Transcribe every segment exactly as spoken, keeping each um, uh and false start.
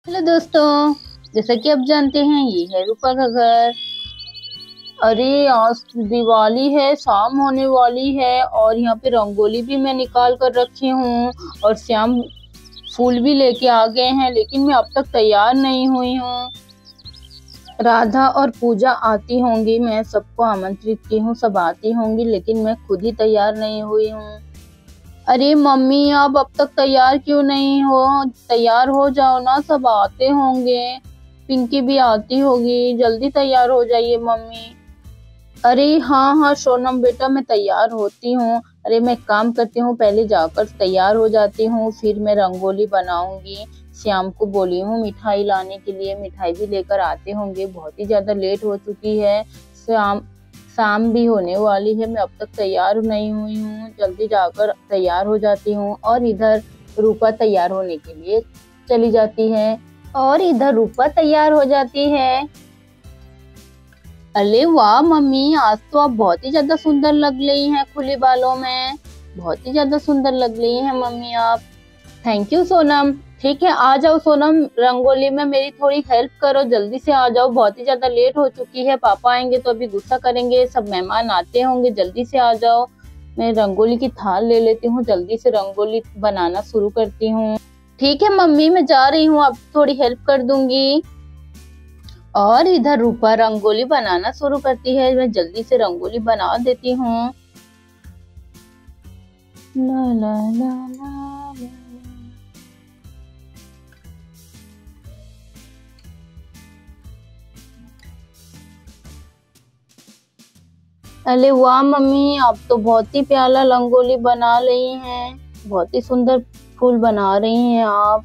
Hello दोस्तों, जैसा कि आप जानते हैं ये है रूपा का घर। अरे आज तो दिवाली है, शाम होने वाली है और यहाँ पे रंगोली भी मैं निकाल कर रखी हूँ और श्याम फूल भी लेके आ गए हैं, लेकिन मैं अब तक तैयार नहीं हुई हूँ। राधा और पूजा आती होंगी, मैं सबको आमंत्रित की हूँ, सब आती होंगी, लेकिन मैं खुद ही तैयार नहीं हुई हूँ। अरे मम्मी, आप अब तक तैयार क्यों नहीं हो? तैयार हो जाओ ना, सब आते होंगे। पिंकी भी आती होगी, जल्दी तैयार हो जाइए मम्मी। अरे हाँ हाँ सोनम बेटा, मैं तैयार होती हूँ। अरे मैं एक काम करती हूँ, पहले जाकर तैयार हो जाती हूँ, फिर मैं रंगोली बनाऊंगी। श्याम को बोली हूँ मिठाई लाने के लिए, मिठाई भी लेकर आते होंगे। बहुत ही ज्यादा लेट हो चुकी है, श्याम शाम भी होने वाली है, मैं अब तक तैयार नहीं हुई हूँ। जल्दी जाकर तैयार हो जाती हूँ। और इधर रूपा तैयार होने के लिए चली जाती है और इधर रूपा तैयार हो जाती है। अरे वाह मम्मी, आज तो आप बहुत ही ज्यादा सुंदर लग रही हैं खुले बालों में। बहुत ही ज्यादा सुंदर लग रही हैं मम्मी आप। Thank you Sonam. ठीक है, आ जाओ सोनम, रंगोली में मेरी थोड़ी हेल्प करो, जल्दी से आ जाओ, बहुत ही ज्यादा लेट हो चुकी है। पापा आएंगे तो अभी गुस्सा करेंगे, सब मेहमान आते होंगे, जल्दी से आ जाओ। मैं रंगोली की थाल ले लेती हूँ, जल्दी से रंगोली बनाना शुरू करती हूँ। ठीक है मम्मी, मैं जा रही हूँ, अब थोड़ी हेल्प कर दूंगी। और इधर रूपा रंगोली बनाना शुरू करती है, मैं जल्दी से रंगोली बना देती हूँ। ला ला ला ला ला। अरे वाह मम्मी, आप तो बहुत ही प्यारा रंगोली बना रही हैं, बहुत ही सुंदर फूल बना रही हैं आप।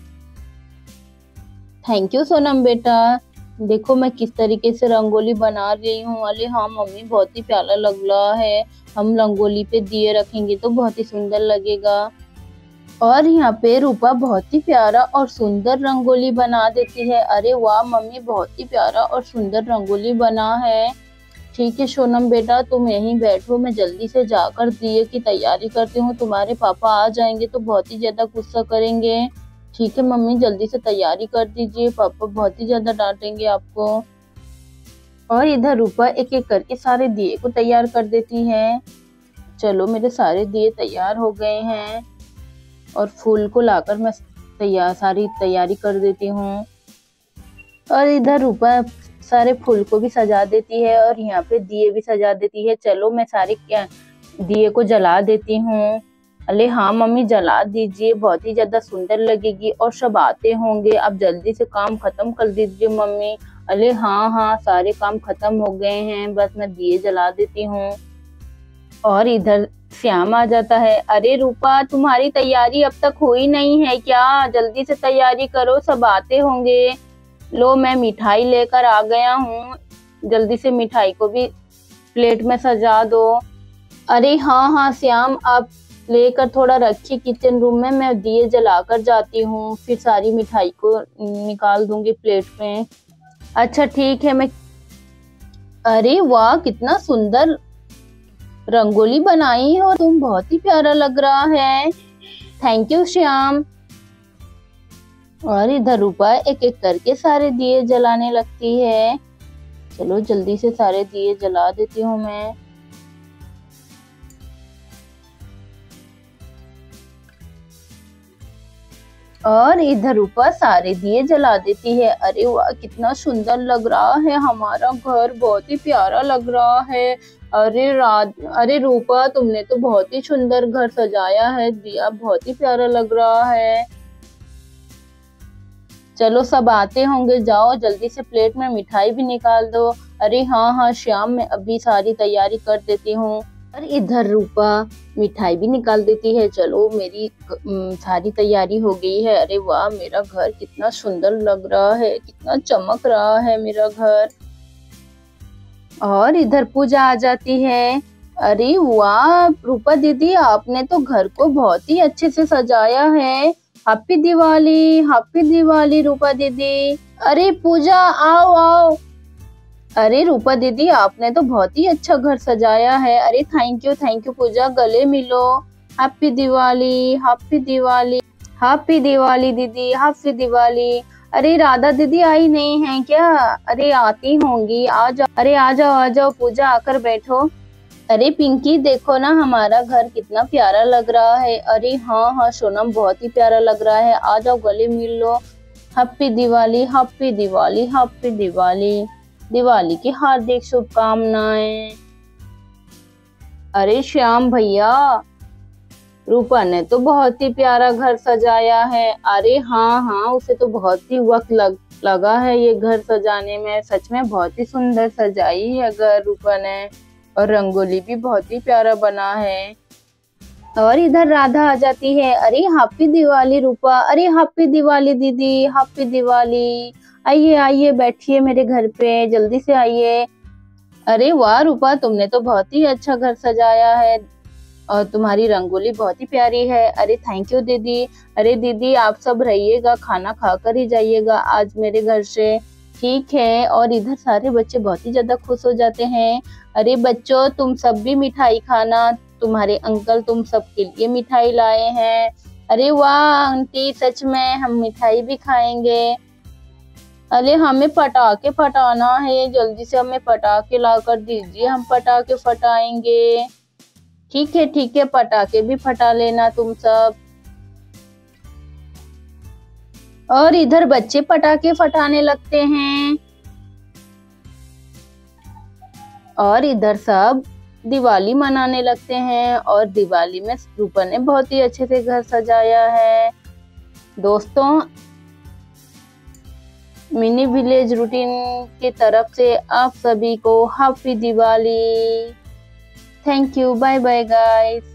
थैंक यू सोनम बेटा। देखो मैं किस तरीके से रंगोली बना रही हूँ। अरे हाँ मम्मी, बहुत ही प्यारा लग रहा है। हम रंगोली पे दिए रखेंगे तो बहुत ही सुंदर लगेगा। और यहाँ पे रूपा बहुत ही प्यारा और सुंदर रंगोली बना देती है। अरे वाह मम्मी, बहुत ही प्यारा और सुंदर रंगोली बना है। ठीक है सोनम बेटा, तुम यहीं बैठो, मैं जल्दी से जाकर दिए की तैयारी करती हूँ। तुम्हारे पापा आ जाएंगे तो बहुत ही ज्यादा गुस्सा करेंगे। ठीक है मम्मी, जल्दी से तैयारी कर दीजिए, पापा बहुत ही ज्यादा डांटेंगे आपको। और इधर रूपा एक एक करके सारे दिए को तैयार कर देती है। चलो मेरे सारे दिए तैयार हो गए हैं और फूल को लाकर मैं तैयार सारी तैयारी कर देती हूँ। और इधर रूपा सारे फूल को भी सजा देती है और यहाँ पे दिए भी सजा देती है। चलो मैं सारे क्या दिए को जला देती हूँ। अरे हाँ मम्मी, जला दीजिए, बहुत ही ज्यादा सुंदर लगेगी और सब आते होंगे। आप जल्दी से काम खत्म कर दीजिए मम्मी। अरे हाँ हाँ, सारे काम खत्म हो गए हैं, बस मैं दिए जला देती हूँ। और इधर श्याम आ जाता है। अरे रूपा, तुम्हारी तैयारी अब तक हुई नहीं है क्या? जल्दी से तैयारी करो, सब आते होंगे। लो मैं मिठाई लेकर आ गया हूँ, जल्दी से मिठाई को भी प्लेट में सजा दो। अरे हाँ हाँ श्याम, आप लेकर थोड़ा रखिए किचन रूम में, मैं दिए जलाकर जाती हूँ, फिर सारी मिठाई को निकाल दूंगी प्लेट में। अच्छा ठीक है। मैं अरे वाह, कितना सुंदर रंगोली बनाई हो तुम, बहुत ही प्यारा लग रहा है। Thank you Shyam. और इधर रूपा एक एक करके सारे दिए जलाने लगती है। चलो जल्दी से सारे दिए जला देती हूँ मैं। और इधर रूपा सारे दिए जला देती है। अरे वाह, कितना सुंदर लग रहा है हमारा घर, बहुत ही प्यारा लग रहा है। अरे रात अरे रूपा, तुमने तो बहुत ही सुंदर घर सजाया है, दिया बहुत ही प्यारा लग रहा है। चलो सब आते होंगे, जाओ जल्दी से प्लेट में मिठाई भी निकाल दो। अरे हाँ हाँ श्याम, मैं अभी सारी तैयारी कर देती हूँ। और इधर रूपा मिठाई भी निकाल देती है। चलो मेरी सारी तैयारी हो गई है। अरे वाह, मेरा घर कितना सुंदर लग रहा है, कितना चमक रहा है मेरा घर। और इधर पूजा आ जाती है। अरे वाह रूपा दीदी, आपने तो घर को बहुत ही अच्छे से सजाया है। हैप्पी दिवाली, हैप्पी दिवाली रूपा दीदी। अरे पूजा, आओ आओ। अरे रूपा दीदी, आपने तो बहुत ही अच्छा घर सजाया है। अरे thank you thank you Puja, गले मिलो। Happy Diwali, happy Diwali, happy Diwali दीदी, हैप्पी दिवाली। अरे राधा दीदी आई नहीं है क्या? अरे आती होंगी, आ जाओ। अरे आ जाओ आ जाओ पूजा, आकर बैठो। अरे पिंकी देखो ना, हमारा घर कितना प्यारा लग रहा है। अरे हाँ हाँ सोनम, बहुत ही प्यारा लग रहा है। आ जाओ गले मिल लो। Happy Diwali, happy Diwali, happy Diwali. Diwali की हार्दिक शुभकामनाएं। अरे श्याम भैया, रूपा ने तो बहुत ही प्यारा घर सजाया है। अरे हाँ हाँ, उसे तो बहुत ही वक्त लग लगा है ये घर सजाने में। सच में बहुत ही सुंदर सजाई है घर रूपा ने, और रंगोली भी बहुत ही प्यारा बना है। और इधर राधा आ जाती है। अरे हैप्पी दिवाली रूपा, अरे हैप्पी दिवाली दीदी, हैप्पी दिवाली। आइए आइए बैठिए मेरे घर पे, जल्दी से आइए। अरे वाह रूपा, तुमने तो बहुत ही अच्छा घर सजाया है, और तुम्हारी रंगोली बहुत ही प्यारी है। अरे थैंक यू दीदी। अरे दीदी आप सब रहिएगा, खाना खाकर ही जाइएगा आज मेरे घर से, ठीक है? और इधर सारे बच्चे बहुत ही ज्यादा खुश हो जाते हैं। अरे बच्चों, तुम सब भी मिठाई खाना, तुम्हारे अंकल तुम सबके लिए मिठाई लाए हैं। अरे वाह आंटी, सच में हम मिठाई भी खाएंगे। अरे हमें पटाखे फटाना है, जल्दी से हमें पटाखे लाकर दीजिए, हम पटाखे फटाएंगे। ठीक है ठीक है, पटाखे भी फटा लेना तुम सब। और इधर बच्चे पटाखे फटाने लगते हैं, और इधर सब दिवाली मनाने लगते हैं। और दिवाली में रूपा ने बहुत ही अच्छे से घर सजाया है। दोस्तों, मिनी विलेज रूटीन की तरफ से आप सभी को happy Diwali. Thank you, bye bye guys.